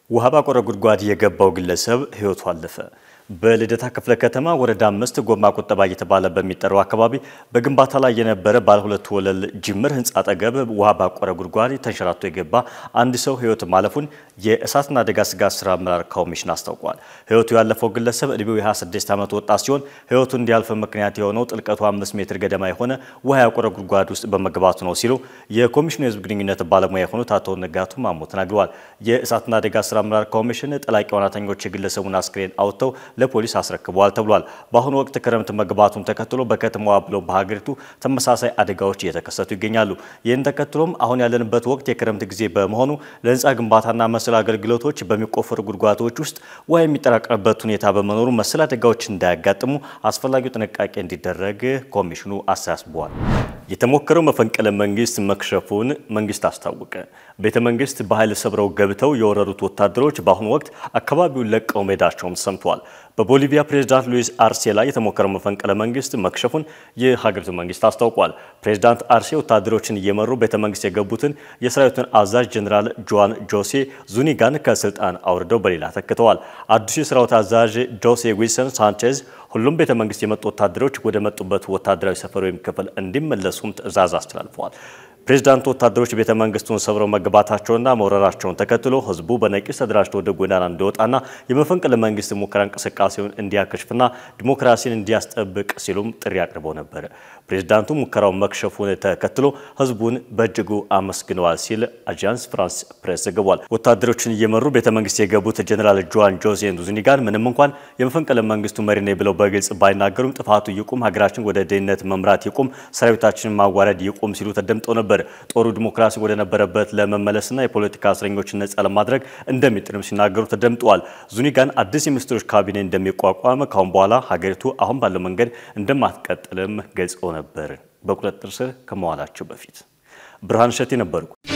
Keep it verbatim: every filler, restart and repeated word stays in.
ውሃ ባቆረ ጉድጓድ የገባው ግለሰብ ህይወቱ አለፈ። በልደታ ክፍለ ከተማ ወረዳ አምስት ጎማ ቁጠባ እየተባለ በሚጠራው አካባቢ በግንባታ ላይ የነበረ ባለ ሁለት ወለል ጅምር ህንጻ አጠገብ ውሃ ባቆረ ጉድጓድ ተንሸራቶ የገባ አንድ ሰው ህይወት ማለፉን የእሳትና አደጋ ስጋት ስራ አመራር ኮሚሽን አስታውቋል። ህይወቱ ያለፈው ግለሰብ እድሜው ሃያ ስድስት ዓመት ወጣት ሲሆን ህይወቱ እንዲያልፍ ምክንያት የሆነው ጥልቀቱ አምስት ሜትር ገደማ የሆነ ውሃ ያቆረ ጉድጓድ ውስጥ በመግባቱ ነው ሲሉ የኮሚሽኑ የህዝብ ግንኙነት ባለሙያ የሆኑት አቶ ነጋቱ ማሞ ተናግረዋል። የእሳትና አደጋ ስራ አመራር ኮሚሽን ጠላቂ ዋናተኞች የግለሰቡን አስክሬን አውጥተው ለፖሊስ አስረክበዋል ተብሏል። በአሁኑ ወቅት ክረምት መግባቱን ተከትሎ በከተማዋ ብሎ በሀገሪቱ ተመሳሳይ አደጋዎች እየተከሰቱ ይገኛሉ። ይህን ተከትሎም አሁን ያለንበት ወቅት የክረምት ጊዜ በመሆኑ ለህንጻ ግንባታና መሰል አገልግሎቶች በሚቆፈሩ ጉድጓዶች ውስጥ ውሃ የሚጠራቀምበት ሁኔታ በመኖሩ መሰል አደጋዎች እንዳያጋጥሙ አስፈላጊው ጥንቃቄ እንዲደረግ ኮሚሽኑ አሳስቧል። የተሞከረው መፈንቅለ መንግስት መክሸፉን መንግስት አስታወቀ። ቤተ መንግስት በኃይል ሰብረው ገብተው የወረሩት ወታደሮች በአሁኑ ወቅት አካባቢውን ለቀው መሄዳቸውም ሰምቷል። በቦሊቪያ ፕሬዝዳንት ሉዊስ አርሴ ላይ የተሞከረው መፈንቅለ መንግስት መክሸፉን የሀገሪቱ መንግስት አስታውቋል። ፕሬዝዳንት አርሴ ወታደሮችን እየመሩ ቤተ መንግስት የገቡትን የሰራዊቱን አዛዥ ጀነራል ጆዋን ጆሴ ዙኒጋን ከስልጣን አውርደው በሌላ ተክተዋል። አዲሱ የሰራዊት አዛዥ ጆሴ ዊልሰን ሳንቼዝ ሁሉም ቤተ መንግስት የመጡ ወታደሮች ወደ መጡበት ወታደራዊ ሰፈር ወይም ክፍል እንዲመለሱም ትዕዛዝ አስተላልፈዋል። ፕሬዝዳንቱ ወታደሮች ቤተ መንግስቱን ሰብረው መግባታቸውና መውረራቸውን ተከትሎ ህዝቡ በነቂስ ተደራጅቶ ወደ ጎዳና እንዲወጣና የመፈንቅለ መንግስት ሙከራ እንቅስቃሴውን እንዲያከሽፍና ዲሞክራሲን እንዲያስጠብቅ ሲሉም ጥሪ አቅርበው ነበር። ፕሬዝዳንቱ ሙከራው መክሸፉን ተከትሎ ህዝቡን በእጅጉ አመስግነዋል ሲል አጃንስ ፍራንስ ፕሬስ ዘግቧል። ወታደሮችን እየመሩ ቤተ መንግስት የገቡት ጀነራል ጆዋን ጆሴ ዙኒጋን ምንም እንኳን የመፈንቅለ መንግስቱ መሪ ነኝ ብለው በግልጽ ባይናገሩም ጥፋቱ ይቁም፣ ሀገራችን ወደ ድህነት መምራት ይቁም፣ ሰራዊታችንን ማዋረድ ይቁም ሲሉ ተደምጠው ነበር። ጦሩ ዲሞክራሲ ወደ ነበረበት ለመመለስና የፖለቲካ እስረኞችን ነጻ ለማድረግ እንደሚጥርም ሲናገሩ ተደምጠዋል። ዙኒጋን አዲስ የሚኒስትሮች ካቢኔ እንደሚቋቋም ካሁን በኋላ ሀገሪቱ አሁን ባለው መንገድ እንደማትቀጥልም ገልጸው ነበር። በቁጥጥር ስር ከመዋላቸው በፊት ብርሃን ሸቴ ነበርኩ።